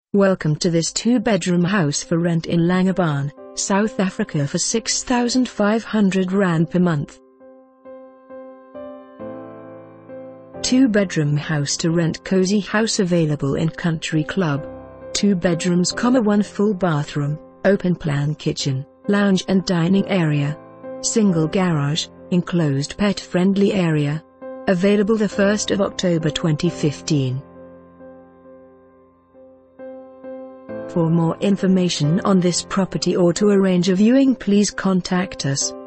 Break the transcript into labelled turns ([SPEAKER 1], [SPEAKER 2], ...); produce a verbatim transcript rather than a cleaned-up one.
[SPEAKER 1] Welcome to this two-bedroom house for rent in Langebaan, South Africa for six thousand five hundred rand per month. Two-bedroom house to rent. Cozy house available in Country Club. Two bedrooms, one full bathroom, open plan kitchen, lounge and dining area. Single garage, enclosed pet-friendly area. Available the first of October twenty fifteen. For more information on this property or to arrange a viewing, please contact us.